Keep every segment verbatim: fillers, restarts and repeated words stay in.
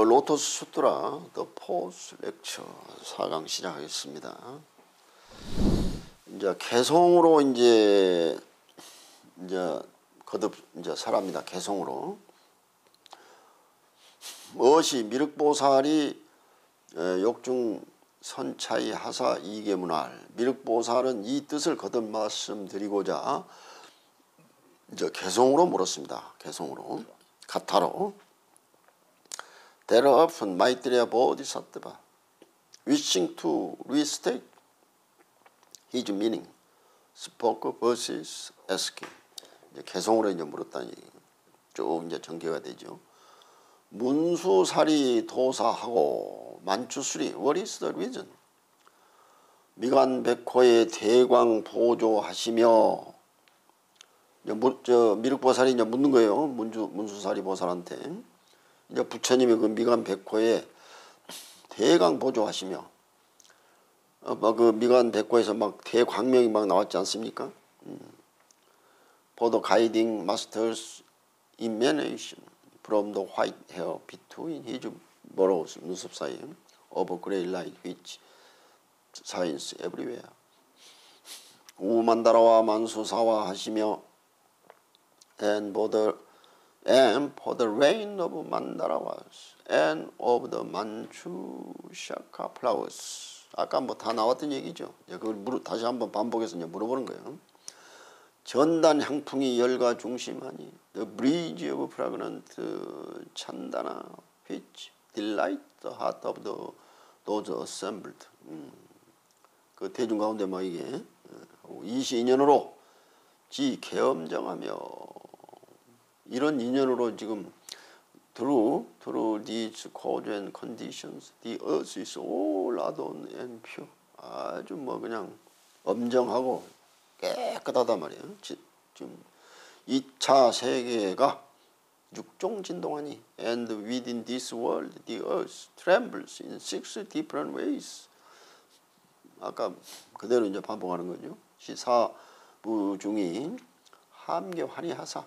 The Lotus Sutra, The Fourth Lecture 사 강 시작하겠습니다. 이제 개성으로 이제 이제 거듭 이제 사랍니다. 개성으로. 무엇이 미륵보살이 욕중 선차이 하사 이계문할, 미륵보살은 이 뜻을 거듭 말씀드리고자 이제 개성으로 물었습니다. 개성으로, 가타로. There often Maitreya Bodhisattva, wishing to restate his meaning, spoke verses asking. 이제 개성으로 이제 물었다니 쭉 이제 전개가 되죠. 문수사리 도사하고 만추수리, what is the reason? 미간백호의 대광 보조하시며, 이제 무, 저 미륵보살이 이제 묻는 거예요. 문주, 문수사리 보살한테. 이제 부처님이 그 미간백호에 대광 보조하시며, 어, 막 그 미간백호에서 막 대광명이 막 나왔지 않습니까? 음. For the guiding master's emanation from the white hair between his brows, 눈썹 사이에, of gray light which shines everywhere. 우만다라와 만수사와 하시며, and for the and for the rain of mandarawas and of the manchushaka flowers. 아까 뭐 다 나왔던 얘기죠. 그걸 물어, 다시 한번 반복해서 이제 물어보는 거예요. 전단 향풍이 열과 중심하니, the breeze of fragrant 찬다나 which delight the heart of the those assembled. 음. 그 대중 가운데 막 이게 이시 인연으로 지 계엄정하며, 이런 인연으로 지금 through through these cause and conditions the earth is all adorned and pure. 아주 뭐 그냥 엄정하고 깨끗하단 말이에요. 지금 이 차 세계가 육종 진동하니, and within this world the earth trembles in six different ways. 아까 그대로 이제 반복하는 거죠. 시사부 중이 함께 환희하사,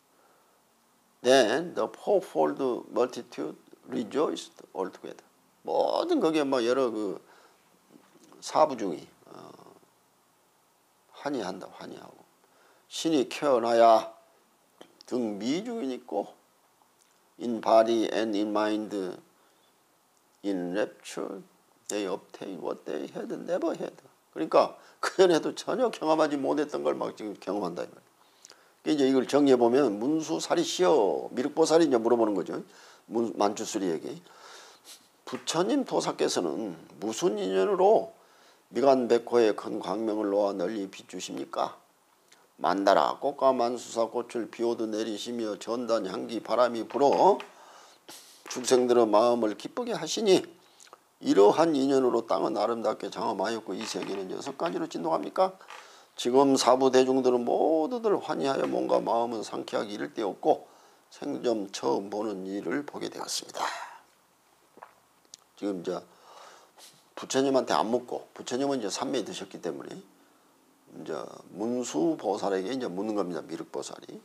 then the fourfold multitude rejoiced altogether. 모든 거기에 막 여러 그 사부 중이 어, 환희한다, 환희하고. 신이 태어나야 등 미중인 있고, in body and in mind, in rapture, they obtain what they had never had. 그러니까 그 전에도 전혀 경험하지 못했던 걸 막 지금 경험한다 이 말이에요. 이제 이걸 정리해 보면, 문수사리시여, 미륵보살이 이제 물어보는 거죠. 문, 만추수리에게 부처님 도사께서는 무슨 인연으로 미간백호의 큰 광명을 놓아 널리 비추십니까? 만다라 꽃과 만수사 꽃을 비오듯 내리시며 전단 향기 바람이 불어 중생들의 마음을 기쁘게 하시니, 이러한 인연으로 땅은 아름답게 장엄하였고 이 세계는 여섯 가지로 진동합니까? 지금 사부 대중들은 모두들 환희하여 몸과 마음은 상쾌하게 이를 데 없고 생전 처음 보는 일을 보게 되었습니다. 지금 이제 부처님한테 안 묻고, 부처님은 이제 삼매에 드셨기 때문에 이제 문수보살에게 이제 묻는 겁니다. 미륵보살이.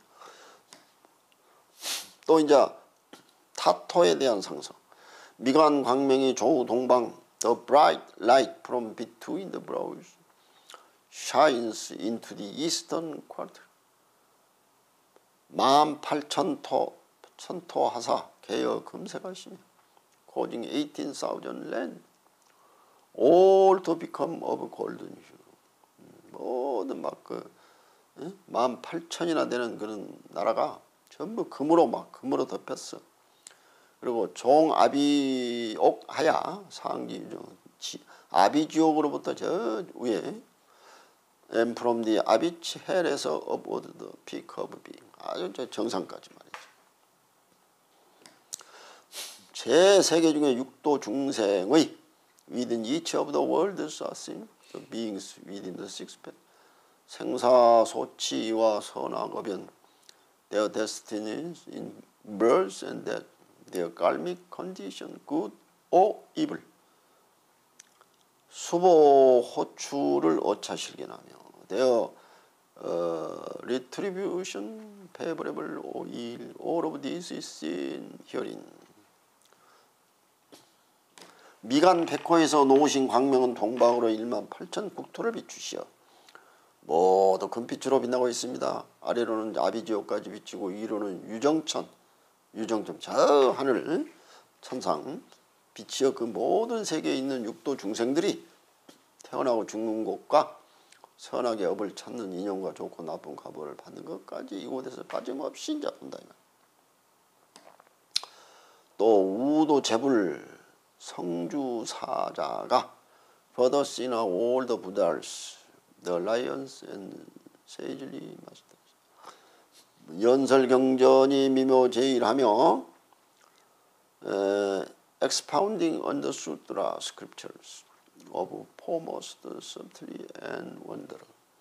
또 이제 타토에 대한 상성. 미간 광명이 조우 동방, the bright light from between the brows shines into the eastern quarter. 만 팔천 토, 천토 하사 개여 금색하시며, causing eighteen thousand land all to become of golden hue. 모든 막 그 만 팔천이나 되는 그런 나라가 전부 금으로 막 금으로 덮였어. 그리고 종아비옥 하야 상기 아비지옥으로부터 저 위에, and from the 아비치 헬에서 upward the peak of being, 아주 저 정상까지 말이죠. 제 세계 중에 육도 중생의 within each of the worlds are seen the beings within the six paths. 생사소치와 선악어변, their destinies in birth and death, their karmic condition, good or evil. 수보 호출을 어차실견하며, their uh, retribution favorable or ill, all of this is seen herein. 미간 백호에서 놓으신 광명은 동방으로 일만 팔천 국토를 비추시어 모두 금빛으로 빛나고 있습니다. 아래로는 아비지옥까지 비치고 위로는 유정천, 유정천 저 하늘 천상 비치어 그 모든 세계에 있는 육도 중생들이 태어나고 죽는 곳과 선악의 업을 찾는 인연과 좋고 나쁜 가보를 받는 것까지 이곳에서 빠짐없이 이제 본다. 또 우도 재불 성주사자가 Further seen are all the Buddhas, the lions and sagely masters. 연설경전이 미묘제일하며 expounding on the sutra scriptures of foremost subtlety and wonder.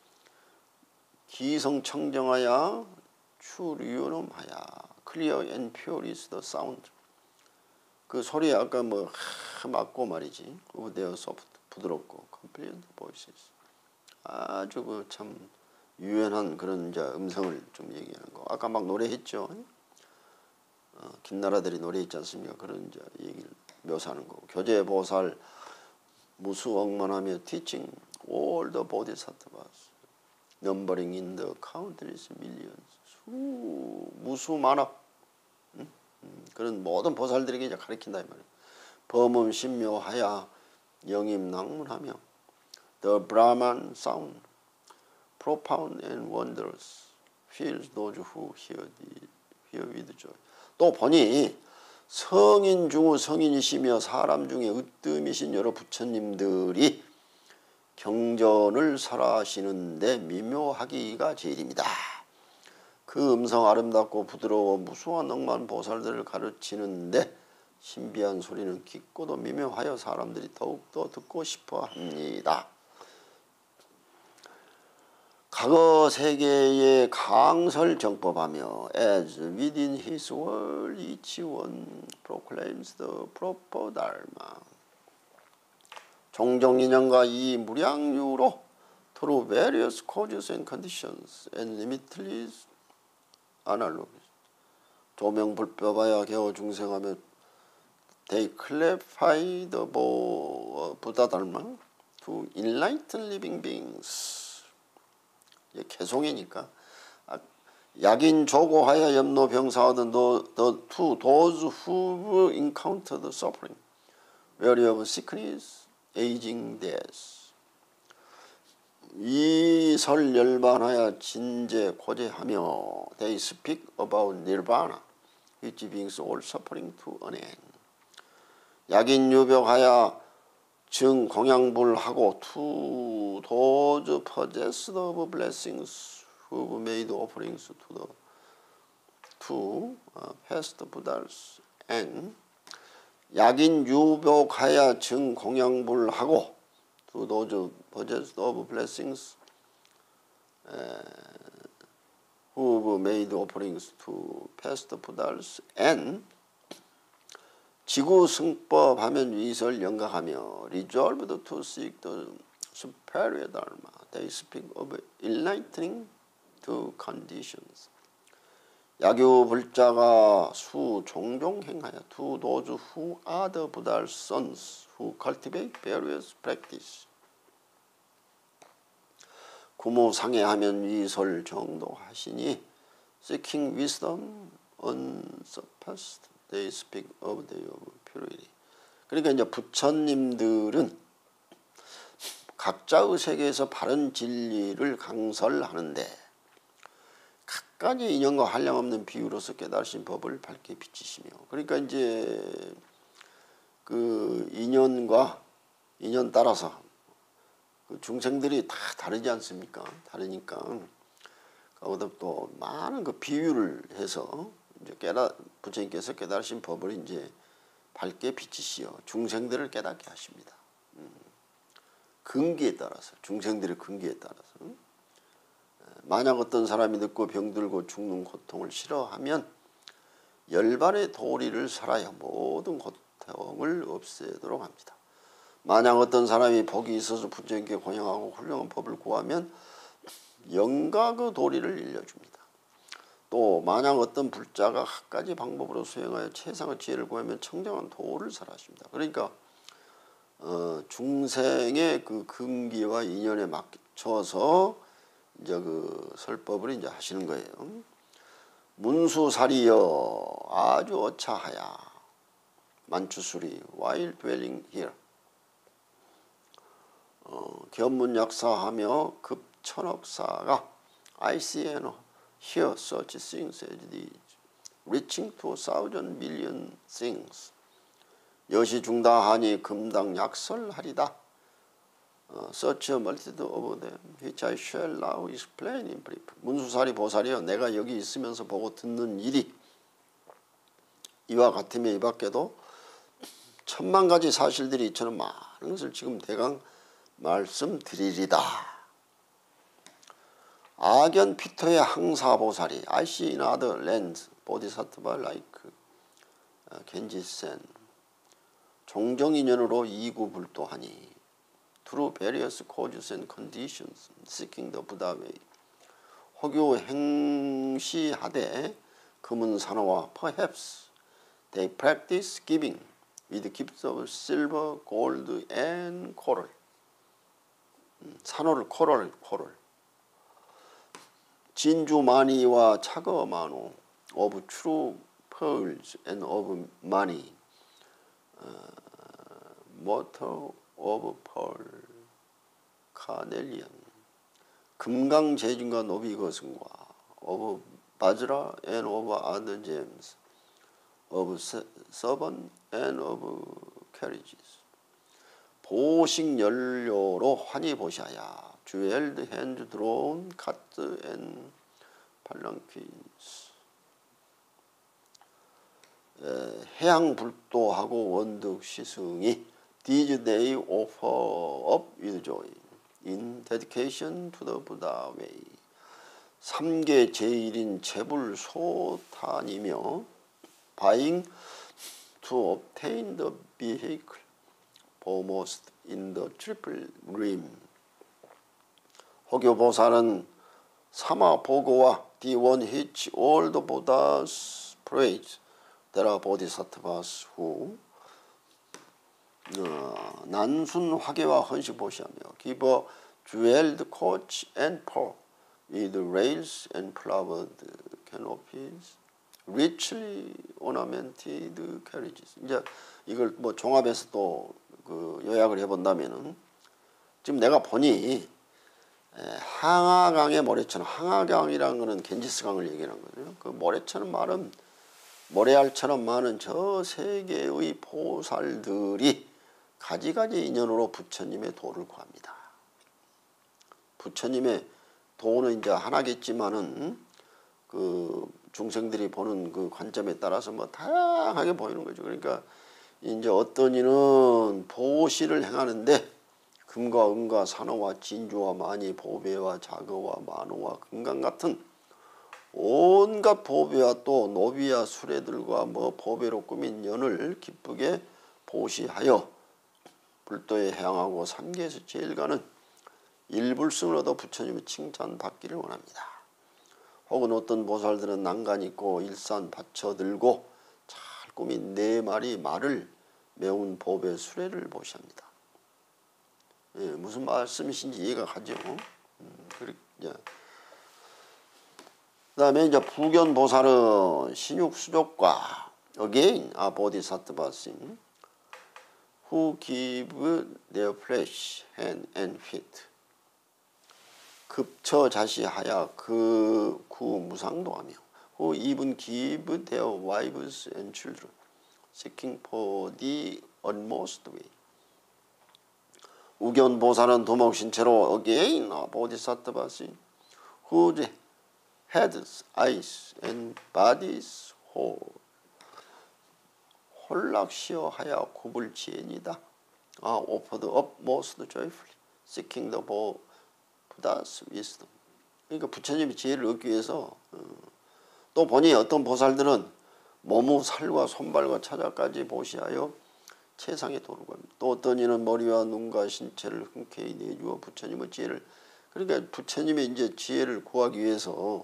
기성청정하여 추류염하여 clear and pure is the sound. 그 소리 아까 뭐 하, 맞고 말이지. they are soft 부드럽고 complete voices. 아주 그 참 유연한 그런 이제 음성을 좀 얘기하는 거. 아까 막 노래했죠. 어, 김나라들이 노래했지 않습니까? 그런 이제 얘기를 묘사하는 거고. 교제보살 무수억만하며 teaching all the bodhisattvas, numbering in the countless millions. 수 무수만억 응? 음, 그런 모든 보살들에게 이제 가르친다 이 말이에요. 범음 신묘하여 영임낭문하며 the Brahman sound, profound and wondrous, fills those who hear, the, hear with joy. 또 보니 성인 중의 성인이시며 사람 중에 으뜸이신 여러 부처님들이 경전을 설하시는데 미묘하기가 제일입니다. 그 음성 아름답고 부드러워 무수한 억만 보살들을 가르치는데 신비한 소리는 깊고도 미묘하여 사람들이 더욱더 듣고 싶어 합니다. 과거 세계에 강설정법하며 as within his world each one proclaims the proper dharma. 종종 인연과 이 무량유로 through various causes and conditions and limitless analogies 조명불법하여 개어 중생하며 they clarify the Buddha Dharma to enlighten living beings. 개송이니까 약인 조고하여 염노병사하던 the, the to those who encountered suffering, weary of sickness, aging, death. 이 설 열반하여 진제 고제하며 they speak about nirvana, which brings all suffering to an end. 약인 유벽하여 증 공양불하고 to those possessed of blessings who made offerings to the to uh, past Buddhas and 약인 유벽하여 증 공양불하고 to those possessed of blessings uh, who made offerings to past Buddhas and 지구승법 하면 위설 영각하며 resolved to seek the superior dharma. They speak of enlightening to conditions. 야교 불자가 수 종종 행하여 to those who are the Buddha's sons who cultivate various practice. 구모상해하면 위설 정도하시니 seeking wisdom unsurpassed. They speak of the purity. 그러니까 이제 부처님들은 각자의 세계에서 바른 진리를 강설하는데 각가지 인연과 한량없는 비유로서 깨달으신 법을 밝게 비치시며, 그러니까 이제 그 인연과 인연 따라서 그 중생들이 다 다르지 않습니까? 다르니까 거기다 또 많은 그 비유를 해서 이제 깨달 부처님께서 깨달으신 법을 이제 밝게 비치시어 중생들을 깨닫게 하십니다. 음. 근기에 따라서 중생들의 근기에 따라서 음. 만약 어떤 사람이 늙고 병들고 죽는 고통을 싫어하면 열반의 도리를 설하여 모든 고통을 없애도록 합니다. 만약 어떤 사람이 복이 있어서 부처님께 공양하고 훌륭한 법을 구하면 영각의 도리를 일려줍니다. 또 만약 어떤 불자가 한 가지 방법으로 수행하여 최상의 지혜를 구하면 청정한 도를 설하십니다. 그러니까 어, 중생의 그 근기와 인연에 맞춰서 이제 그 설법을 이제 하시는 거예요. 문수살이여 아주 어차하야 만추수리 while dwelling here. 어, 견문약사하며 급천억사가 I see and hear such things as these, reaching to a thousand million things. 여시중다하니 금당약설하리다. 어, such a multitude of them, which I shall now explain in brief. 문수살이 보살이여 내가 여기 있으면서 보고 듣는 일이 이와 같으며 이 밖에도 천만 가지 사실들이 이처럼 많은 것을 지금 대강 말씀드리리다. 아견 피터의 항사보살이 I see in other lands bodhisattva like 겐지센 종정인연으로 이구불도하니 through various causes and conditions seeking the Buddha way. 혹요 행시하되 금은산화와 perhaps they practice giving with gifts of silver, gold and coral. 산호를 코럴, 코럴. 진주마니와 차거마노 of true pearls and of money. Uh, mother of pearl, carnelian. 금강재진과 노비거승과 of 바즈라 and of other gems, of seven and of carriages. 보식 연료로 환히 보샤야 jeweled hand drawn cart and palanquins. 해양불도하고 원득 시승이 These they offer up with joy in dedication to the Buddha way. 삼계 제일인 재불소탄이며 buying to obtain the vehicle foremost in the triple rim. 호교보살은 사마보고와 the one which all the Buddhas praise. There are bodhisattvas who 어, 난순 화계와 헌시보시하며 give a jeweled coach and pearl with rails and flowered canopies, richly ornamented carriages. 이제 이걸 뭐 종합해서 또 그 요약을 해본다면은 지금 내가 보니 항아강의 모래처럼, 항아강이라는 것은 겐지스강을 얘기하는 거죠. 그 모래처럼 많은 모래알처럼 많은 저 세계의 보살들이 가지가지 인연으로 부처님의 도를 구합니다. 부처님의 도는 이제 하나겠지만은 그 중생들이 보는 그 관점에 따라서 뭐 다양하게 보이는 거죠. 그러니까 이제 어떤 이는 보시를 행하는데 금과 은과 산호와 진주와 마니 보배와 자거와 만호와 금강 같은 온갖 보배와 또 노비와 수레들과 뭐 보배로 꾸민 연을 기쁘게 보시하여 불도에 향하고 삼계에서 제일 가는 일불승을 얻어 부처님의 칭찬받기를 원합니다. 혹은 어떤 보살들은 난간 있고 일산 받쳐 들고 잘 꾸민 네 마리 말을 메운 보배 수레를 보시합니다. 예, 무슨 말씀이신지 이해가 가죠. 음, 그렇게 이제. 그 다음에 이제 부견보살은 신육수족과 again are bodhisattvas who give their flesh, hand and feet. 급처자시하야 그 구무상도하며 who even give their wives and children, seeking for the utmost way. 우견보살은 도목신체로 again are bodhisattvas whose heads, eyes and bodies whole. 홀락시어하여 구불지엔이다. 아, offered up most joyfully, seeking the Buddha's wisdom. 그러니까 부처님의 지혜를 얻기 위해서 어, 또 보니 어떤 보살들은 몸의 살과 손발과 차자까지 보시하여 최상의 도를 구합니다. 또 어떤 이는 머리와 눈과 신체를 흔쾌히 내주어 부처님의 지혜를, 그러니까 부처님의 이제 지혜를 구하기 위해서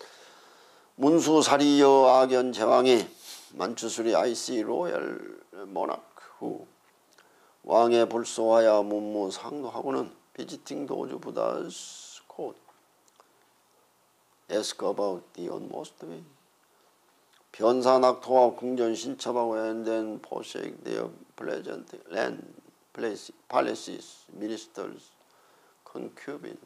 문수사리여 아견 제왕이 만추수리 I see royal monarch who 왕의 불소하야 문무상도하고는 visiting those Buddha's court. Ask about the utmost way. 변사낙토와 궁전신첩하고 and then forsake their pleasant land, place, palaces, ministers, concubines.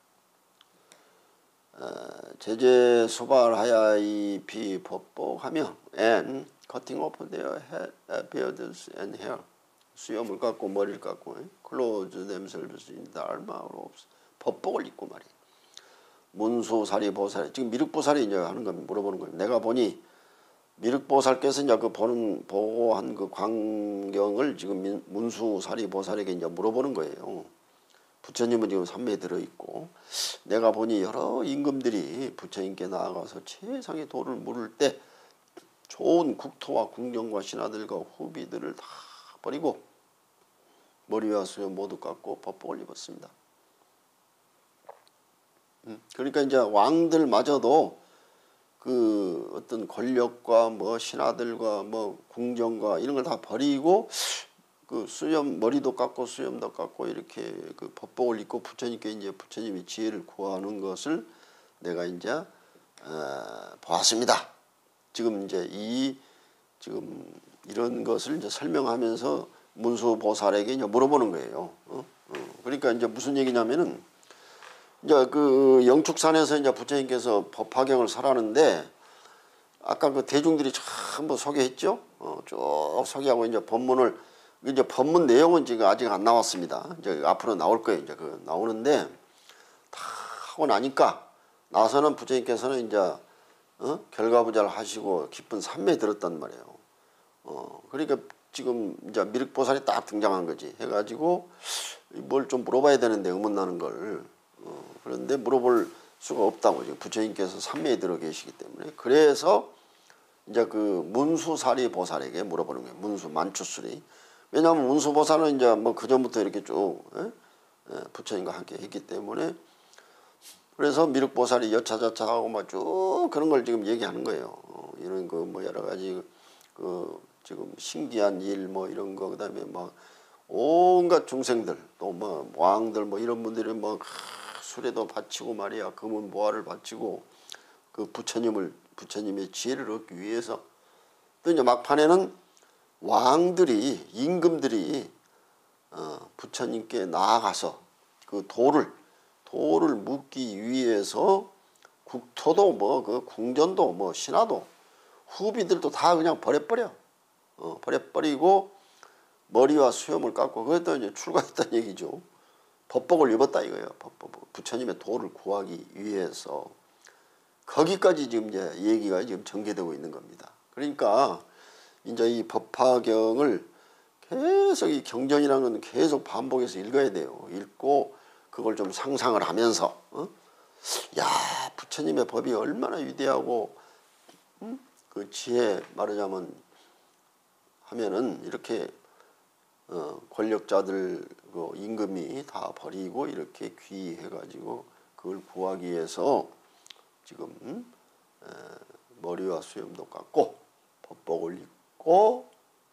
어, 제재 소발하야이 비법복하며 and cutting off their hair, beards and hair. 수염을 깎고 머리를 깎고 clothe themselves in dharma robes. 법복을 입고 말이야. 문수사리 보살. 지금 미륵보살이 이제 하는 거 물어보는 거예요. 내가 보니 미륵보살께서 이제 그 보는 보고 한 그 광경을 지금 문수사리 보살에게 이제 물어보는 거예요. 부처님은 지금 삼매에 들어 있고 내가 보니 여러 임금들이 부처님께 나아가서 최상의 도를 물을 때 좋은 국토와 궁정과 신하들과 후비들을 다 버리고 머리와 수염 모두 깎고 법복을 입었습니다. 그러니까 이제 왕들마저도 그 어떤 권력과 뭐 신하들과 뭐 궁정과 이런 걸 다 버리고 그 수염 머리도 깎고 수염도 깎고 이렇게 그 법복을 입고 부처님께 이제 부처님이 지혜를 구하는 것을 내가 이제 어, 보았습니다. 지금 이제 이 지금 이런 것을 이제 설명하면서 문수보살에게 이제 물어보는 거예요. 어? 어. 그러니까 이제 무슨 얘기냐면은 이제 그 영축산에서 이제 부처님께서 법화경을 설하는데 아까 그 대중들이 전부 소개했죠. 어, 쭉 소개하고 이제 법문을 이제 법문 내용은 지금 아직 안 나왔습니다. 이제 앞으로 나올 거예요. 이제 그 나오는데 다 하고 나니까 나서는 부처님께서는 이제 어? 결과부자를 하시고 깊은 삼매에 들었단 말이에요. 어, 그러니까 지금 이제 미륵보살이 딱 등장한 거지. 해가지고 뭘 좀 물어봐야 되는데 의문나는 걸. 어, 그런데 물어볼 수가 없다고 지금 부처님께서 삼매에 들어 계시기 때문에 그래서 이제 그 문수사리 보살에게 물어보는 거예요. 문수 만추수리. 왜냐하면 문수보살은 이제 뭐 그 전부터 이렇게 쭉 에? 에, 부처님과 함께 했기 때문에 그래서 미륵보살이 여차저차하고 막 쭉 그런 걸 지금 얘기하는 거예요. 어, 이런 거 뭐 여러 가지 그 지금 신기한 일 뭐 이런 거 그다음에 막 온갖 중생들 또 뭐 왕들 뭐 이런 분들이 뭐 수레도 바치고 말이야 금은 보화를 바치고 그 부처님을 부처님의 지혜를 얻기 위해서 또 이제 막판에는 왕들이 임금들이 어, 부처님께 나아가서 그 도를 도를 묻기 위해서 국토도 뭐 그 궁전도 뭐 신하도 후비들도 다 그냥 버려버려 어, 버려버리고 머리와 수염을 깎고 그것도 이제 출가했다는 얘기죠. 법복을 입었다 이거예요. 법복. 부처님의 도를 구하기 위해서 거기까지 지금 이제 얘기가 지금 전개되고 있는 겁니다. 그러니까 이제 이 법화경을 계속 이 경전이라는 건 계속 반복해서 읽어야 돼요. 읽고 그걸 좀 상상을 하면서 어? 야 부처님의 법이 얼마나 위대하고 음? 그 지혜 말하자면 하면은 이렇게 어, 권력자들 그 임금이 다 버리고 이렇게 귀해가지고 그걸 구하기 위해서 지금 음? 에, 머리와 수염도 깎고 법복을 입고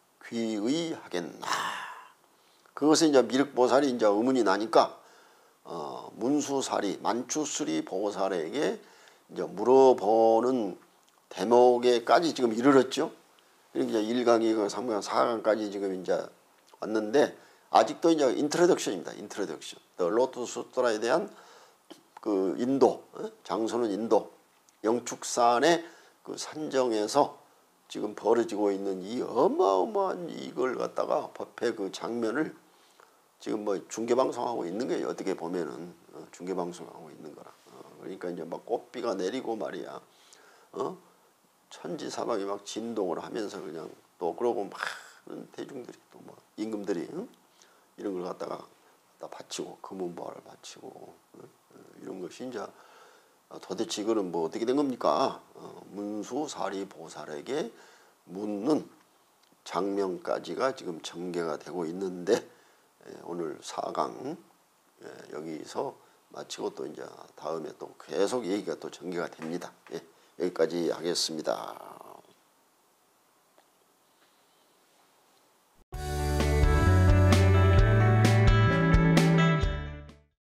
귀의하겠나. 그것에 이제 미륵보살이 이제 의문이 나니까 어, 문수사리 만추수리 보살에게 이제 물어보는 대목에까지 지금 이르렀죠. 그러니까 이제 일 강, 이 강, 삼 강, 사 강까지 지금 이제 왔는데 아직도 이제 인트로덕션입니다. 인트로덕션. 로투스 수트라에 대한 그 인도, 장소는 인도, 영축산의 그 산정에서 지금 벌어지고 있는 이 어마어마한 이걸 갖다가 법회 그 장면을 지금 뭐 중계방송하고 있는 거예요. 어떻게 보면은 어, 중계방송하고 있는 거라. 어, 그러니까 이제 막 꽃비가 내리고 말이야. 어? 천지사방이 막 진동을 하면서 그냥 또 그러고 많은 대중들이 또 뭐 임금들이 응? 이런 걸 갖다가 갖다 바치고 금은보화를 바치고 어? 이런 것이 이제 도대체 이거는 뭐 어떻게 된 겁니까? 어, 문수사리 보살에게 묻는 장면까지가 지금 전개가 되고 있는데 예, 오늘 사 강 예, 여기서 마치고 또 이제 다음에 또 계속 얘기가 또 전개가 됩니다. 예, 여기까지 하겠습니다.